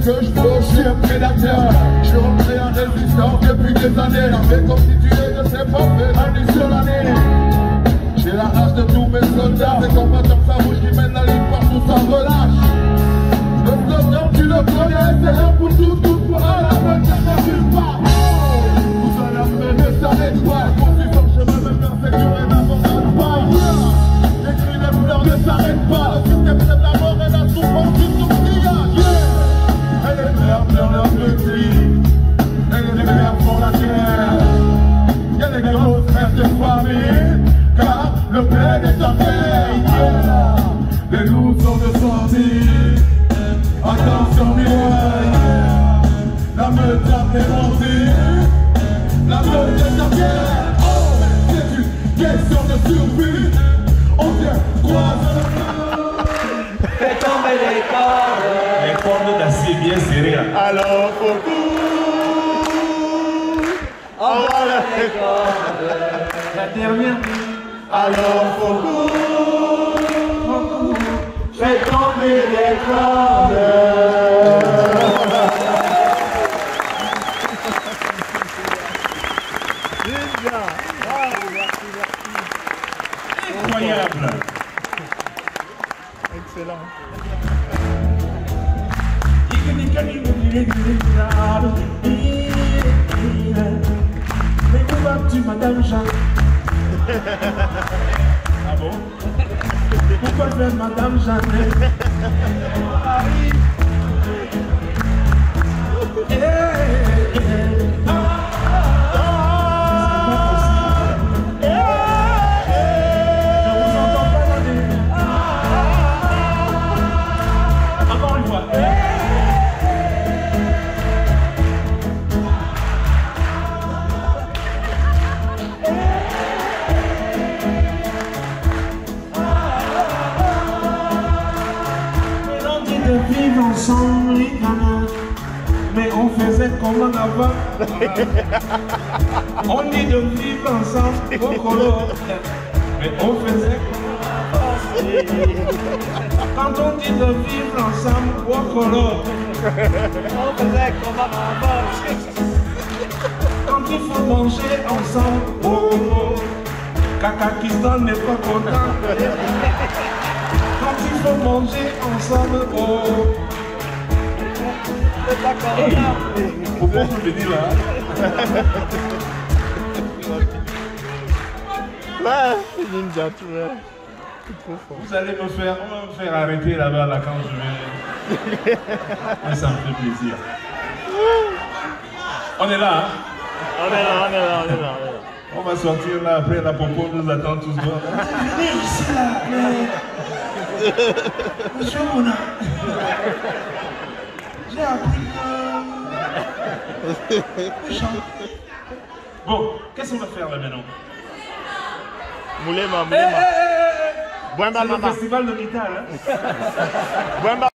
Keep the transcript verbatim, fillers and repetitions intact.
que je veux, je suis un prédateur. Je suis rentré en résistance depuis des années. La paix constituée de ces pauvres années sur l'année. J'ai la rage de tous mes soldats. Ces combattants farouches qui mènent la ligne partout sans relâche. Le slogan tu le connais, c'est un pour tout, tout pour un, la bonne ça n'arrive pas. Tout à la fin de sa étoile, poursuit son chemin, même perfection et n'abandonne pas. J'écris les fleurs ne s'arrêtent pas, le système c'est de la mort et la souffrance du sourcillage. Yeah. Et les mères pleurent leurs petits, et les mères font la guerre. Y'a les grosses rêves de famille, car le bled est en veille. Yeah. Les loups sont de sortie. Attention miroir, la meute a préventé, la meute est en guerre. Oh, c'est une question de survie, on vient croise le feu. Fais tomber les cordes, les cordes d'acier bien serrées. Alors beaucoup, envoie les cordes, la dernière nuit. alors beaucoup, Fais tomber les cordes. Incroyable. Excellent. Mais où vas-tu, Madame Jeanne? Ah bon? Pourquoi faire Madame Jeannette? Eh, eh, eh. Ah, ah, eh, eh. Je vous entends pas donner. Ah, ah, encore une fois. Eh, de vivre ensemble, les gamins, mais on faisait comment avant? On dit de vivre ensemble, au colo, mais on faisait comment avant? Quand on dit de vivre ensemble, au colo, On faisait comment avant? quand il faut manger ensemble, au colo, caca qui se donne n'est pas content. Quand il faut manger ensemble, oh. C'est pas comme Hey, ça. faut pas vous venir là. Ouais, ninja, tu vois. C'est trop fort. Vous allez me faire, on va me faire arrêter là-bas là quand je vais. Mais ça me fait plaisir. On est là, hein? On est là, on est là, on est là, on est là. On va sortir là après, la popo nous attend tous dehors. Venez ici là, mais... Monsieur Mona, j'ai appris que... Bon, qu'est-ce qu'on va faire là maintenant? Moulema, Eh, eh, moulema. eh, eh, Boimba, c'est le maman. festival de guitare, hein? Boimba.